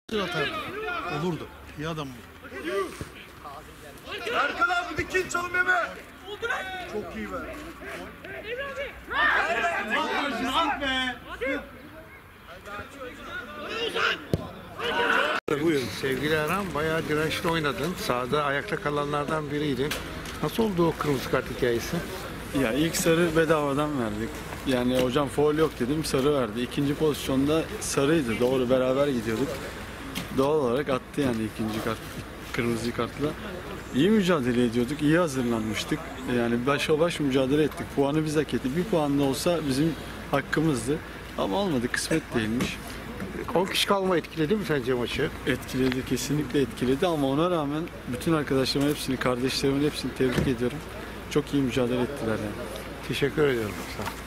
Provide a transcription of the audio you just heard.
atardı. Olurdu. İyi adam bu. Erkan abi dikin çalın bebe. Çok iyi be. Buyurun. Sevgili Erhan, bayağı dirençli oynadın. Sahada ayakta kalanlardan biriydin. Nasıl oldu o kırmızı kart hikayesi? Ya ilk sarı bedavadan verdik. Yani hocam faul yok dedim, sarı verdi. İkinci pozisyonda sarıydı, doğru, beraber gidiyorduk. Doğal olarak attı yani ikinci kart, kırmızı kartla. İyi mücadele ediyorduk, iyi hazırlanmıştık. Yani başa baş mücadele ettik. Puanı biz hak ettik. Bir puan da olsa bizim hakkımızdı. Ama olmadı, kısmet değilmiş. 10 kişi kalma etkiledi mi sence maçı? Etkiledi, kesinlikle etkiledi ama ona rağmen bütün arkadaşlarımın hepsini, kardeşlerimin hepsini tebrik ediyorum. Çok iyi mücadele ettiler yani. Teşekkür ediyorum. Sağ ol.